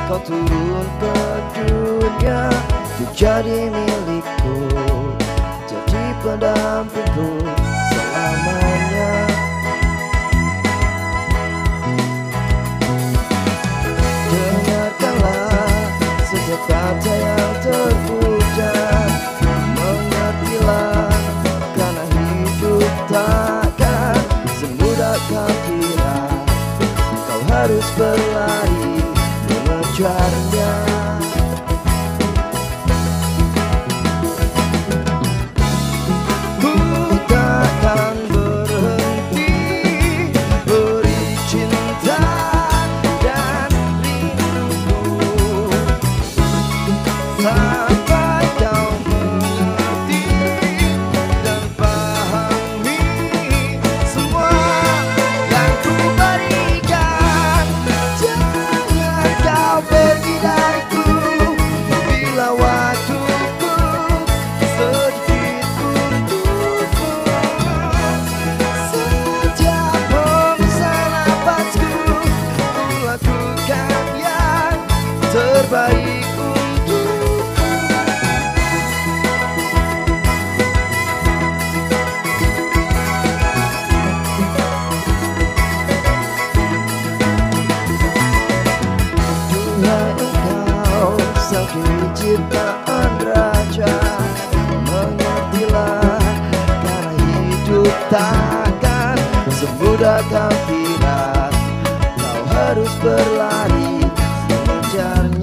kau turun ke dunia untuk jadi milikku, jadi pendampingku selamanya. Dengarkanlah setiap kata yang terpujar, mengertilah karena hidup takkan semudah kau kira. Kau harus berlari mengejarnya. Ku takkan berhenti beri cinta dan rinduku sampai kau mengerti dan pahami semua yang ku berikan. Jangan kau pergi dariku bila waktuku sedikit untukmu. Setiap hembusan napasku, ku lakukan yang terbaik untukmu. Duhai engkau sang penciptaan raja, mengertilah karena hidup takkan semudah kau kira. Kau harus berlari mengejarnya.